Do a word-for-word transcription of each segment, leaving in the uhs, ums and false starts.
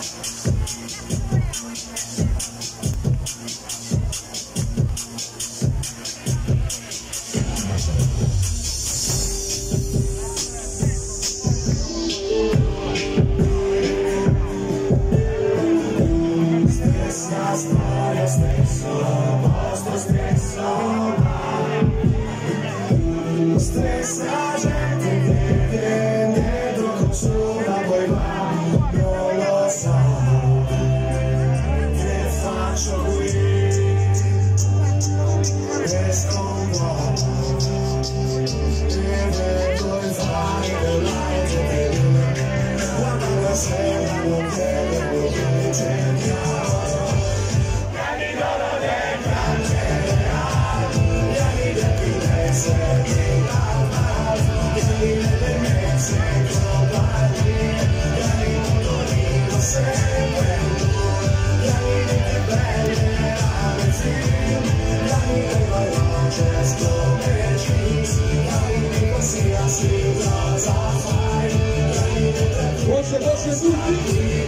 Voce, voce tutti!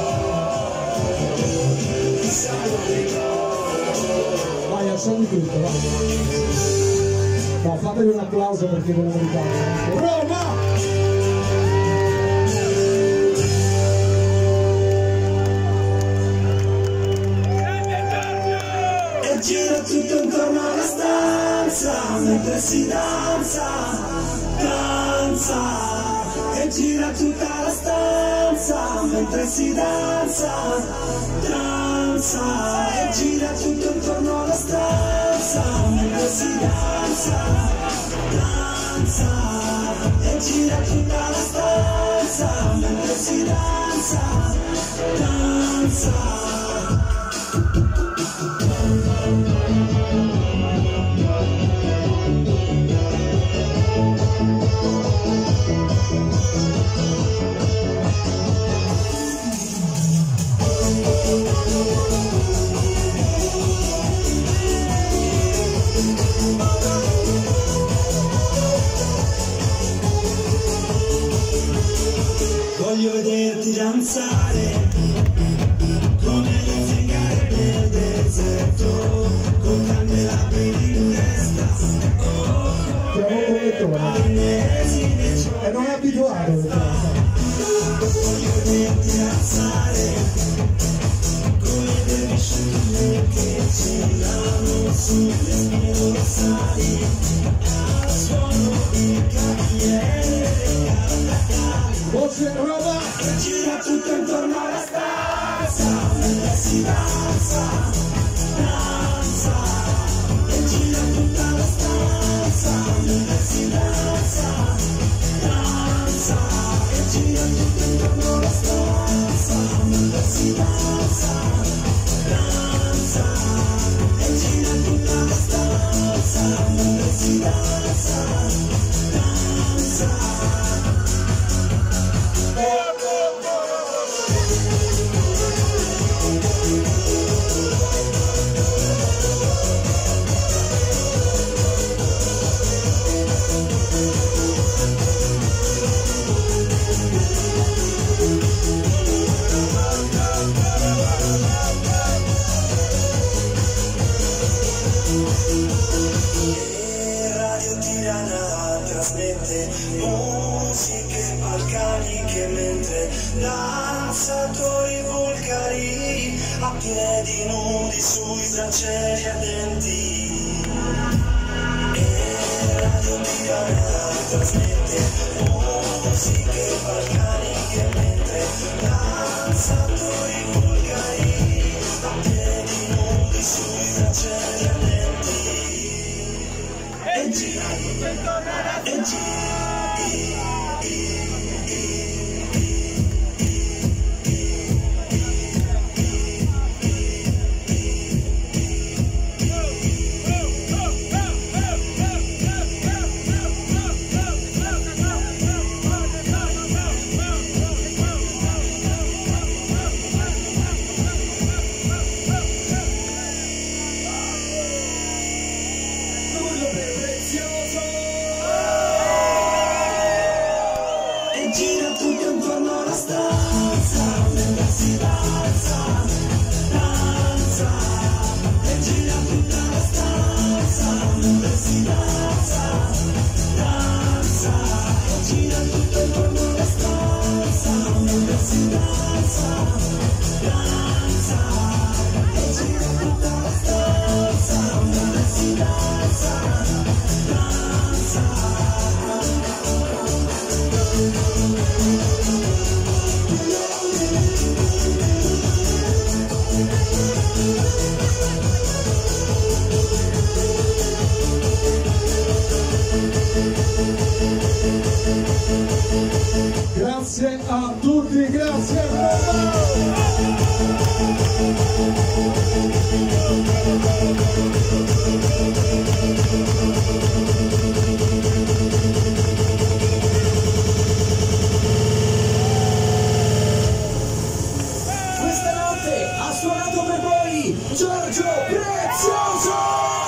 Vai, alzate tutto, vai! No, fatevi un applauso perché ve lo meritate. Roma! E gira tutto intorno alla stanza mentre si danza, danza. E gira tutta la stanza mentre si danza, danza. E gira tutto intorno alla stanza mentre si danza, danza. E gira tutta la stanza mentre si danza, danza. Voglio vederti danzare come le zingare nel deserto, con candelabri in testa. Oh, e non è abituato. voglio vederti danzare come delle scimmie che girano sulle spine dorsali al suono di cavigliere e cantacali. Voce Roma! E gira tutto intorno alla stanza mentre si danza, danza. E gira tutta la stanza mentre si danza, danza. E gira tutto intorno alla stanza mentre si danza, danza. E gira tutta la stanza mentre si danza, danza. Trasmette musiche balcaniche mentre danzatori vulgari a piedi nudi sui bracieri ardenti. E Radio Tirana trasmette musiche balcaniche mentre danzatori vulgari a piedi nudi sui bracieri ardenti. E gira, e gira. Prezioso! Grazie a tutti, grazie Questa notte ha suonato per voi Giorgio Prezioso!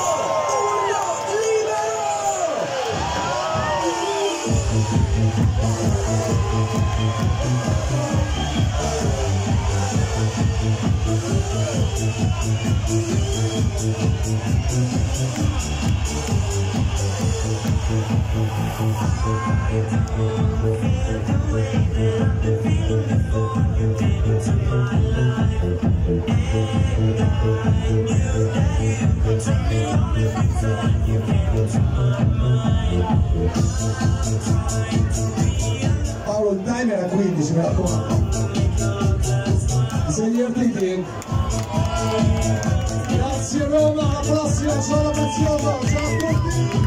Paolo, il timer a quindici, mi raccomando. Sei divertiti? Grazie Roma, alla prossima, ciao Prezioso, ciao a tutti!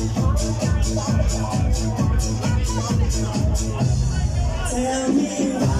Tell me why.